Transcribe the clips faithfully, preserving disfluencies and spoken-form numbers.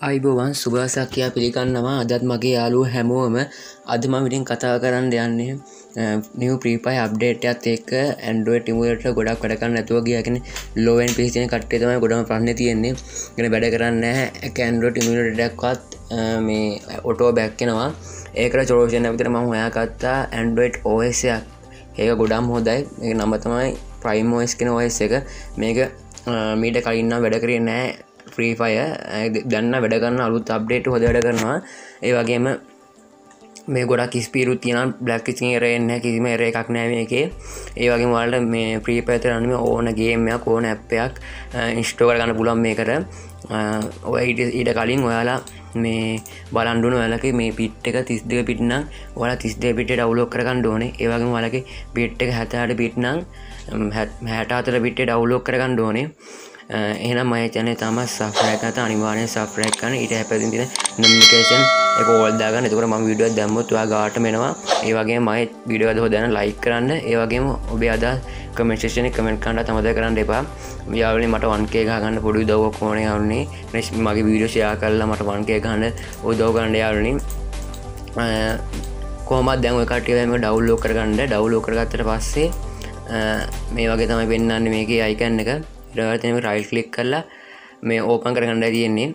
අයිබෝවන් සුභාසක් කියා පිළිගන්නවා. අදත් මගේ යාළුවෝ හැමෝම අද මම ඉතින් කතා කරන්න යන්නේ new free fire update එකත් එක්ක Android emulator ගොඩක් වැඩ කරන්න නැතුව ගියා. කියන්නේ low end P C තියෙන කට්ටිය තමයි ගොඩම ප්‍රශ්නේ තියෙන්නේ. කියන්නේ වැඩ කරන්නේ නැහැ. ඒක Android emulator එකක්වත් මේ auto back වෙනවා. ඒකට solution එක විතර මම හොයාගත්තා Android O S එකක්. ඒක ගොඩම හොඳයි. මේක නම තමයි Prime O S කියන O S එක. මේක මීට කලින් නම් වැඩ කරේ නැහැ. Free Fire දැන්න වැඩ කරන අලුත් අප්ඩේට් හොද වැඩ කරනවා. ඒ වගේම මේ ගොඩක් ස්පීඩුත් තියෙනවා. බ්ලැක් ස්ක්‍රීන් එරර් එන්නේ නැහැ. කිසිම එරර් එකක් නැහැ මේකේ. ඒ වගේම ඔයාලට මේ Free Fire එකේ අනිම ඕන ගේම් එකක් ඕන ඇප් එකක් ඉන්ස්ටෝල් කරගන්න පුළුවන් මේකට. ඔය ඊට කලින් ඔයාලා මේ බලන්න ඕන ඔයාලගේ මේ පිට් එක තිස් දෙක පිට් නම් ඔයාලා තිස් දෙක පිටේ ඩවුන්ලෝඩ් කරගන්න ඕනේ. ඒ වගේම ඔයාලගේ පිට් එක හැත්තෑ අට පිට් නම් හැත්තෑ හතර පිටේ ඩවුන්ලෝඩ් කරගන්න ඕනේ. එහෙනම් මගේ channel එක තමයි subscribe කරලා අනිවාර්යෙන් subscribe කරන්න. ඊට හැපෙදින් තියෙන notification එක ඕල් දාගන්න. එතකොට මම වීඩියෝ එකක් දැම්මොත් ඔයා ගාටම එනවා. ඒ වගේම මගේ වීඩියෝ එක හොදන්න like කරන්න. ඒ වගේම ඔබේ අදහස් comment section එකේ comment කරන්න තමයි කරන්න එපා. යාළුවනේ මට one K ගහගන්න පොඩි උදව්වක් ඕනේ යාළුවනේ. මගේ වීඩියෝ share කරලා මට one K ගහන්න උදව් කරන්න යාළුවනේ. කොහොමද දැන් ඔය කට්ටිය මේක download කරගන්න. download කරගත්තට පස්සේ මේ වගේ තමයි පෙන්නන්නේ මේකේ icon එක. ඊට right click කරලා මේ open කරගන්න තියෙන්නේ.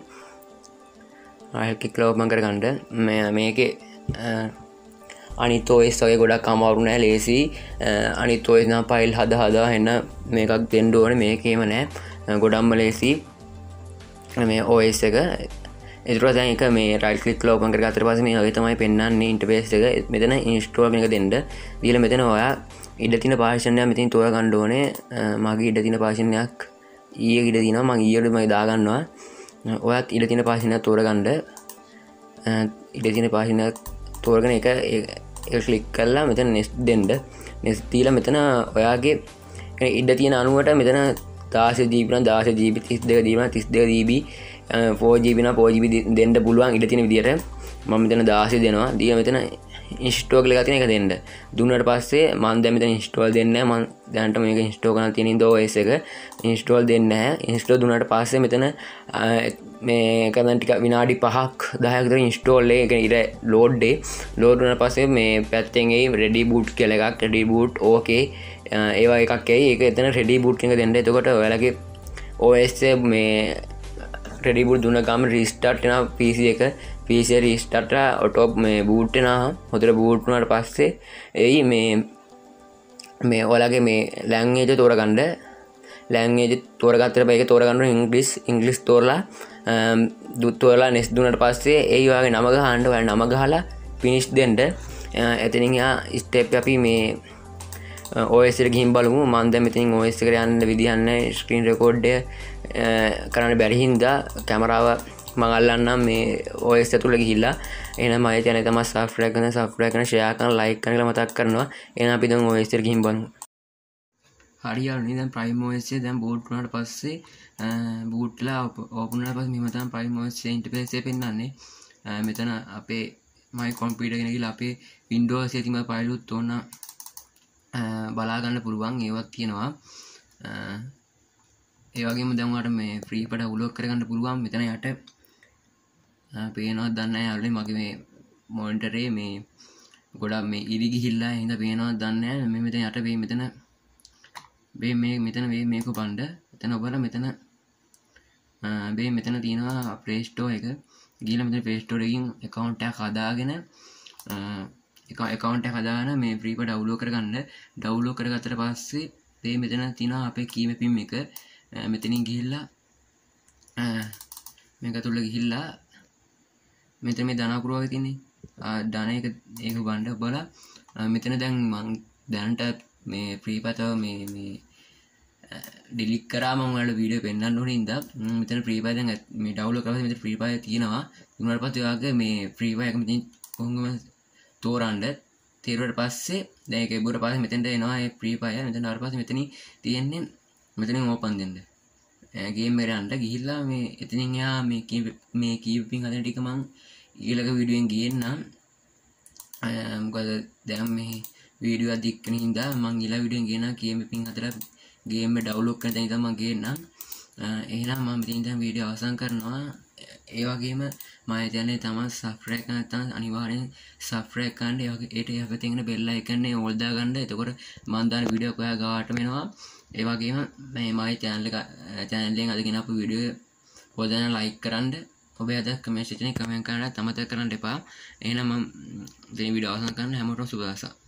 right click කරලා open කරගන්න. මේ මේකේ අනිත් O S වගේ ගොඩක් අමාරු නෑ ලේසි. අනිත් O S නම් file හදා හදා එන්න මේකක් දෙන්න ඕනේ. මේකේම නෑ. ගොඩක්ම ලේසි මේ O S එක. ඒතර දැන් එක මේ right click කරලා open කරගත්තට පස්සේ මේ වගේ තමයි පෙන්නන්නේ interface එක. මෙතන install මේක දෙන්න. දීලා මෙතන ඔයා ඉඩ තියෙන partition එක මෙතනින් තෝරා ගන්න ඕනේ. මගේ ඉඩ තියෙන partition එකක් ඊයේ ඉඩ තියෙනවා. මම ඊයේ මම දා ගන්නවා. ඔයත් ඉඩ තියෙන partition එක තෝරා ගන්න. ඉඩ තියෙන partition එක තෝරගෙන ඒක ඒක ක්ලික් කරලා මෙතන next දෙන්න. next දීලා මෙතන ඔයාගේ ඉඩ තියෙන අණුවට මෙතන දාස G B නම් දාස G B තිස් දෙක G B නම් තිස් දෙක G B four G B නම් four G B දෙන්න පුළුවන් ඉඩ තියෙන විදියට. මම මෙතන දාසය දෙනවා. දීලා මෙතන install කියලා තියෙන එක දෙන්න. දුන්නාට පස්සේ මම දැන් මෙතන install දෙන්නේ නැහැ. මම දැනට මේක install කරන්න තියෙන ඉඳ O S එක install දෙන්නේ නැහැ. install දුන්නාට පස්සේ මෙතන මේ කලින් ටික විනාඩි පහක් දහයක් විතර install එක ඉර load day load වුණාට පස්සේ මේ පැත්තෙන් එයි ready boot කියලා එකක් ready boot okay ඒවා එකක් එයි. ඒක එතන ready boot කියන එක දෙන්න. එතකොට ඔයාලගේ O S මේ ready boot දුන්න ගමන් restart වෙනවා P C එක. P C restart auto මේ boot වෙනවා. හොඳට boot වුණාට පස්සේ එයි මේ මේ ඔයාලගේ මේ language තෝරගන්න. language තෝරගත්තට පස්සේ ඒක තෝරගන්න ඕනේ English English තෝරලා දුත් තෝරලා next දුන්නාට පස්සේ එයි ඔයාගේ නම ගහන්න. ඔයාලා නම ගහලා finish දෙන්න. එතනින් යා step අපි මේ O S එකට ගිහින් බලමු. මම දැන් මෙතනින් O S එකට යන්න විදිහක් නැහැ. screen record එක කරන්න බැරි හින්දා කැමරාව මම අල්ලන්නම් මේ O S ඇතුළේ ගිහිල්ලා. එහෙනම් මගේ channel එක තමයි subscribe කරන්න subscribe කරන්න share කරන්න like කරන්න කියලා මතක් කරනවා. එහෙනම් අපි දැන් O S එකට ගිහින් බලමු. හරි යාළුවනේ දැන් Prime O S එක දැන් boot වුණාට පස්සේ boot ලා open වුණාට පස්සේ මෙහෙම තමයි Prime O S interface එක පෙන්නන්නේ. මෙතන අපේ my computer එකේ ගිහලා අපේ Windows එකේ තියෙන file උත් ඕන බලා ගන්න පුළුවන්. ඒවත් තියෙනවා. ඒ වගේම දැන් ඔයාලට මේ free fire download කරගන්න පුළුවන්. මෙතන යට පේනවද දන්නේ නැහැ යාළුවනේ මගේ මේ monitor එකේ මේ ගොඩක් මේ ඉරි ගිහිල්ලා හින්දා පේනවද දන්නේ නැහැ. මේ මෙතන යට මේ මෙතන මේ මේ මෙතන මේ මේක බලන්න. මෙතන ඔබලා මෙතන මේ මෙතන තියෙනවා Play Store එක. ගිහලා මෙතන Play Store එකකින් account එකක් හදාගෙන එක account එකක් හදාගෙන මේ free fire download කරගන්න. download කරගත්තට පස්සේ මේ මෙතන තියෙනවා අපේ key mapping එක. මෙතනින් ගිහිල්ලා මේක තුල ගිහිල්ලා මෙතන මේ ධන අකුර වගේ තියෙන්නේ. ධන එක ඒක බලන්න බලලා මෙතන දැන් මම දැනට මේ free fire මේ මේ delete කරා මම ඔයාලට වීඩියෝ පෙන්නන්න ඕනේ ඉඳා. මෙතන free fire දැන් මේ download කරලා මෙතන free fire තියෙනවා. ඊට පස්සේ ඔයාගේ මේ free fire එක මෙතන කොහොමද තෝරන්න. තීරුවට පස්සේ දැන් ඒක ඉබුවට පස්සේ මෙතෙන්ට එනවා මේ free fire. මෙතන ආවට පස්සේ මෙතනින් තියෙන්නේ මෙතනින් ඕපන් දෙන්න. ගේම් එකට යන්න ගිහිල්ලා මේ එතනින් යා මේ මේ කීපින් හදන ටික මම ඊළඟ වීඩියෝෙන් ගේන්නම්. මොකද දැන් මේ වීඩියෝ අධික වෙන හින්දා මම ඊළඟ වීඩියෝෙන් ගේනවා කීපින් හදලා ගේම් එක ඩවුන්ලෝඩ් කරන තැන ඉඳන් මම ගේන්නම්. එහෙනම් මම මෙතනින් දැන් වීඩියෝ අවසන් කරනවා. ඒ වගේම මම හිතන්නේ තමන් සබ්ස්ක්‍රයිබ් කරන්න නැත්නම් අනිවාර්යෙන් සබ්ස්ක්‍රයිබ් කරන්න. ඒ වගේ ඒට යක තියෙන බෙල් අයිකන් එක ඕල් දා ගන්න. එතකොට මම දාන වීඩියෝ ඔයා ගාවට එනවා. ඒ වගේම මේ මගේ channel එක channel එකෙන් අද ගෙන අපු වීඩියෝ ඔයාලා ලයික් කරන්න. ඔබේ අද කමෙන්ට් එකේ කමෙන්ට් කරන්න අමතක කරන්න එපා. එහෙනම් මම දෙන වීඩියෝ අවසන් කරන්න හැමෝටම සුබ දවසක්.